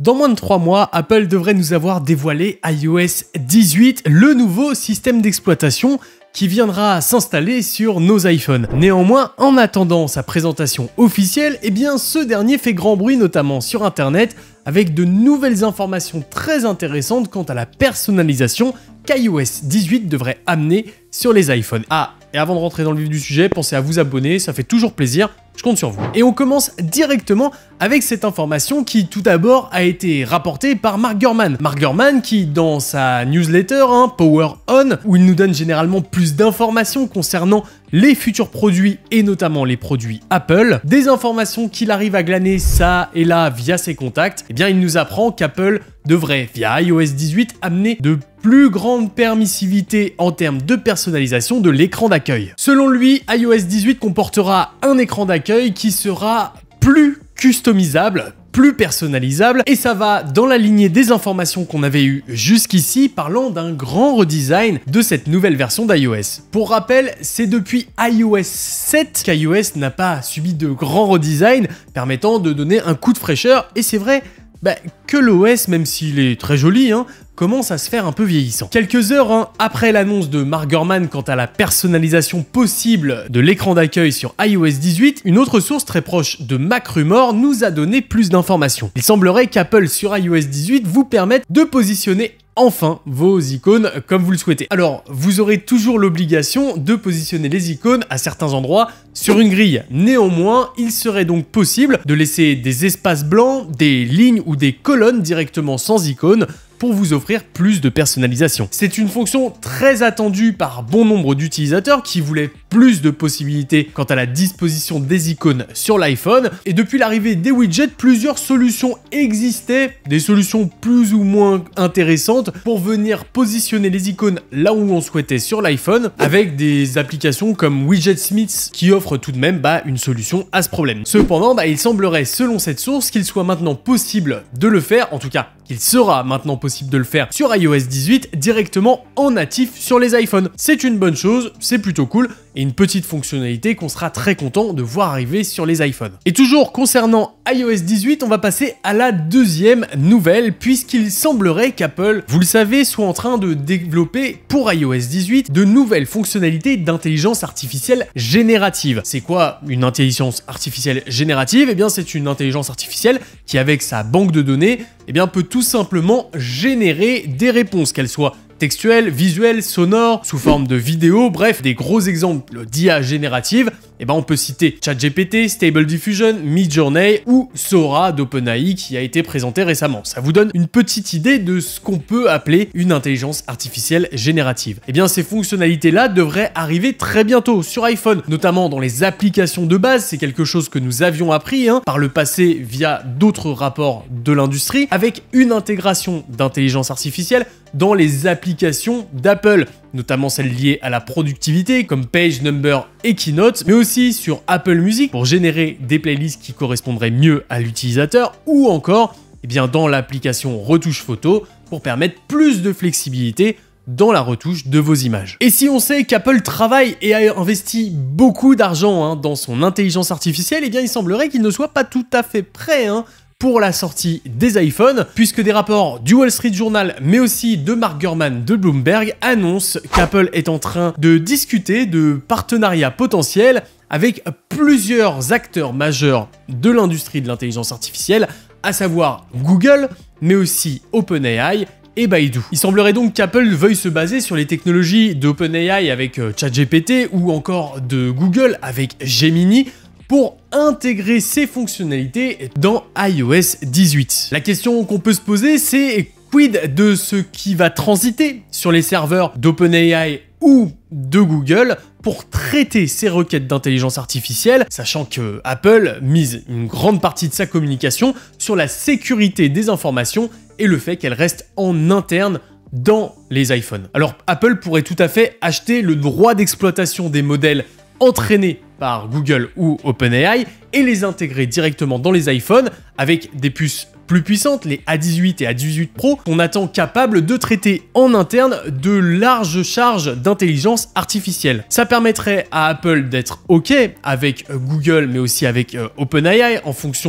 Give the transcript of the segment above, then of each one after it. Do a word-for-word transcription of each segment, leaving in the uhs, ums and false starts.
Dans moins de trois mois, Apple devrait nous avoir dévoilé i O S dix-huit, le nouveau système d'exploitation qui viendra s'installer sur nos iPhones. Néanmoins, en attendant sa présentation officielle, eh bien ce dernier fait grand bruit notamment sur internet avec de nouvelles informations très intéressantes quant à la personnalisation qu'i O S dix-huit devrait amener sur les iPhones. Ah, et avant de rentrer dans le vif du sujet, pensez à vous abonner, ça fait toujours plaisir, je compte sur vous. Et on commence directement avec cette information qui tout d'abord a été rapportée par Mark Gurman. Mark Gurman qui, dans sa newsletter hein, Power On, où il nous donne généralement plus d'informations concernant les futurs produits et notamment les produits Apple, des informations qu'il arrive à glaner ça et là via ses contacts, eh bien il nous apprend qu'Apple devrait, via i O S dix-huit, amener de plus grande permissivité en termes de personnalisation de l'écran d'accueil. Selon lui, i O S dix-huit comportera un écran d'accueil qui sera plus customisable, plus personnalisable, et ça va dans la lignée des informations qu'on avait eues jusqu'ici parlant d'un grand redesign de cette nouvelle version d'iOS. Pour rappel, c'est depuis i O S sept qu'iOS n'a pas subi de grand redesign permettant de donner un coup de fraîcheur, et c'est vrai bah, que l'O S, même s'il est très joli, hein, commence à se faire un peu vieillissant. Quelques heures hein, après l'annonce de Mark Gurman quant à la personnalisation possible de l'écran d'accueil sur i O S dix-huit, une autre source très proche de MacRumors nous a donné plus d'informations. Il semblerait qu'Apple sur i O S dix-huit vous permette de positionner enfin vos icônes comme vous le souhaitez. Alors, vous aurez toujours l'obligation de positionner les icônes à certains endroits sur une grille. Néanmoins, il serait donc possible de laisser des espaces blancs, des lignes ou des colonnes directement sans icônes pour vous offrir plus de personnalisation. C'est une fonction très attendue par bon nombre d'utilisateurs qui voulaient plus de possibilités quant à la disposition des icônes sur l'iPhone. Et depuis l'arrivée des widgets, plusieurs solutions existaient, des solutions plus ou moins intéressantes pour venir positionner les icônes là où on souhaitait sur l'iPhone, avec des applications comme Widgetsmith qui offrent tout de même bah, une solution à ce problème. Cependant, bah, il semblerait, selon cette source, qu'il soit maintenant possible de le faire, en tout cas qu'il sera maintenant possible de le faire sur i O S dix-huit directement en natif sur les iPhones. C'est une bonne chose, c'est plutôt cool, et une petite fonctionnalité qu'on sera très content de voir arriver sur les iPhones. Et toujours concernant i O S dix-huit, on va passer à la deuxième nouvelle, puisqu'il semblerait qu'Apple, vous le savez, soit en train de développer pour i O S dix-huit de nouvelles fonctionnalités d'intelligence artificielle générative. C'est quoi une intelligence artificielle générative? Eh bien, c'est une intelligence artificielle qui, avec sa banque de données, eh bien, peut tout simplement générer des réponses, qu'elles soient textuelles, visuelles, sonores, sous forme de vidéos, bref, des gros exemples d'I A générative. Eh ben, on peut citer ChatGPT, Stable Diffusion, Midjourney ou Sora d'OpenAI qui a été présenté récemment. Ça vous donne une petite idée de ce qu'on peut appeler une intelligence artificielle générative. Eh bien, ces fonctionnalités-là devraient arriver très bientôt sur iPhone, notamment dans les applications de base. C'est quelque chose que nous avions appris hein, par le passé via d'autres rapports de l'industrie, avec une intégration d'intelligence artificielle dans les applications d'Apple, notamment celles liées à la productivité comme PageNumber et Keynote, mais aussi sur Apple Music pour générer des playlists qui correspondraient mieux à l'utilisateur, ou encore eh bien, dans l'application Retouche Photo pour permettre plus de flexibilité dans la retouche de vos images. Et si on sait qu'Apple travaille et a investi beaucoup d'argent hein, dans son intelligence artificielle, eh bien il semblerait qu'il ne soit pas tout à fait prêt hein, pour la sortie des iPhones, puisque des rapports du Wall Street Journal, mais aussi de Mark Gurman de Bloomberg, annoncent qu'Apple est en train de discuter de partenariats potentiels avec plusieurs acteurs majeurs de l'industrie de l'intelligence artificielle, à savoir Google, mais aussi OpenAI et Baidu. Il semblerait donc qu'Apple veuille se baser sur les technologies d'OpenAI avec ChatGPT ou encore de Google avec Gemini pour intégrer ces fonctionnalités dans i O S dix-huit. La question qu'on peut se poser, c'est quid de ce qui va transiter sur les serveurs d'OpenAI ou de Google pour traiter ces requêtes d'intelligence artificielle, sachant que Apple mise une grande partie de sa communication sur la sécurité des informations et le fait qu'elles restent en interne dans les iPhones. Alors Apple pourrait tout à fait acheter le droit d'exploitation des modèles entraînés par Google ou OpenAI et les intégrer directement dans les iPhones avec des puces plus puissantes, les A dix-huit et A dix-huit Pro, qu'on attend capables de traiter en interne de larges charges d'intelligence artificielle. Ça permettrait à Apple d'être OK avec Google mais aussi avec euh, OpenAI en fonction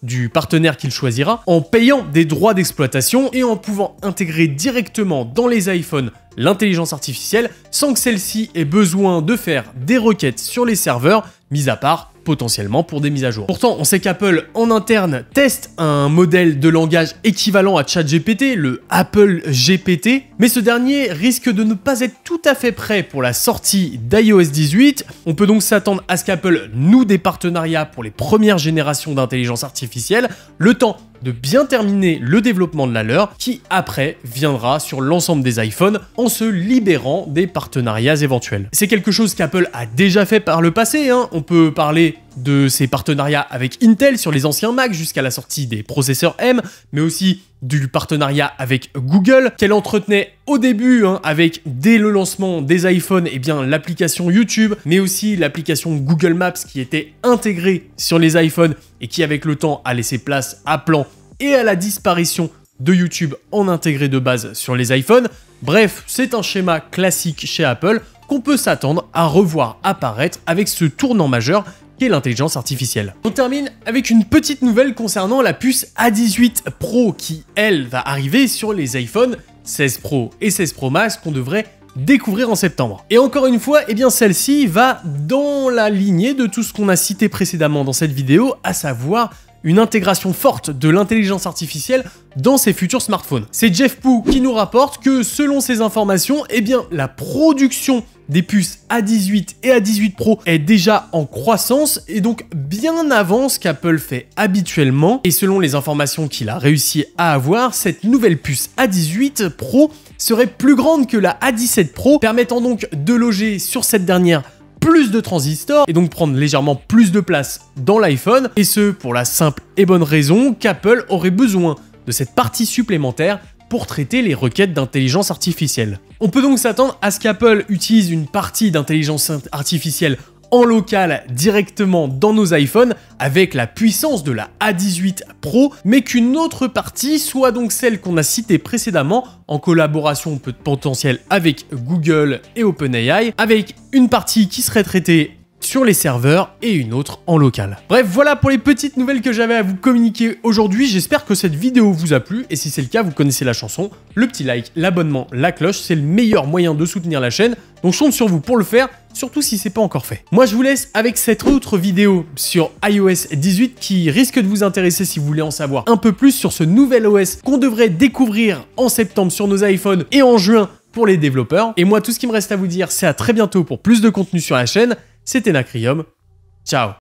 du partenaire qu'il choisira, en payant des droits d'exploitation et en pouvant intégrer directement dans les iPhones l'intelligence artificielle sans que celle-ci ait besoin de faire des requêtes sur les serveurs, mis à part potentiellement pour des mises à jour. Pourtant, on sait qu'Apple en interne teste un modèle de langage équivalent à ChatGPT, le Apple G P T, mais ce dernier risque de ne pas être tout à fait prêt pour la sortie d'i O S dix-huit. On peut donc s'attendre à ce qu'Apple noue des partenariats pour les premières générations d'intelligence artificielle, le temps de bien terminer le développement de la leur, qui après viendra sur l'ensemble des iPhones en se libérant des partenariats éventuels. C'est quelque chose qu'Apple a déjà fait par le passé, hein. On peut parler de ses partenariats avec Intel sur les anciens Mac jusqu'à la sortie des processeurs M, mais aussi du partenariat avec Google, qu'elle entretenait au début hein, avec, dès le lancement des iPhones, eh bien l'application YouTube, mais aussi l'application Google Maps qui était intégrée sur les iPhones et qui avec le temps a laissé place à Plan et à la disparition de YouTube en intégré de base sur les iPhones. Bref, c'est un schéma classique chez Apple qu'on peut s'attendre à revoir apparaître avec ce tournant majeur qu'est l'intelligence artificielle. On termine avec une petite nouvelle concernant la puce A dix-huit Pro qui, elle, va arriver sur les iPhones seize Pro et seize Pro Max qu'on devrait découvrir en septembre. Et encore une fois, eh bien celle-ci va dans la lignée de tout ce qu'on a cité précédemment dans cette vidéo, à savoir une intégration forte de l'intelligence artificielle dans ses futurs smartphones. C'est Jeff Pu qui nous rapporte que selon ces informations, eh bien la production des puces A dix-huit et A dix-huit Pro est déjà en croissance et donc bien avant ce qu'Apple fait habituellement. Et selon les informations qu'il a réussi à avoir, cette nouvelle puce A dix-huit Pro serait plus grande que la A dix-sept Pro, permettant donc de loger sur cette dernière plus de transistors et donc prendre légèrement plus de place dans l'iPhone, et ce pour la simple et bonne raison qu'Apple aurait besoin de cette partie supplémentaire pour traiter les requêtes d'intelligence artificielle. On peut donc s'attendre à ce qu'Apple utilise une partie d'intelligence artificielle en local directement dans nos iPhones avec la puissance de la A dix-huit Pro, mais qu'une autre partie soit donc celle qu'on a citée précédemment en collaboration potentielle avec Google et OpenAI, avec une partie qui serait traitée sur les serveurs et une autre en local. Bref, voilà pour les petites nouvelles que j'avais à vous communiquer aujourd'hui. J'espère que cette vidéo vous a plu et si c'est le cas, vous connaissez la chanson. Le petit like, l'abonnement, la cloche, c'est le meilleur moyen de soutenir la chaîne. Donc je compte sur vous pour le faire, surtout si c'est pas encore fait. Moi, je vous laisse avec cette autre vidéo sur i O S dix-huit qui risque de vous intéresser si vous voulez en savoir un peu plus sur ce nouvel O S qu'on devrait découvrir en septembre sur nos iPhones et en juin pour les développeurs. Et moi, tout ce qui me reste à vous dire, c'est à très bientôt pour plus de contenu sur la chaîne. C'était Nacrium, ciao.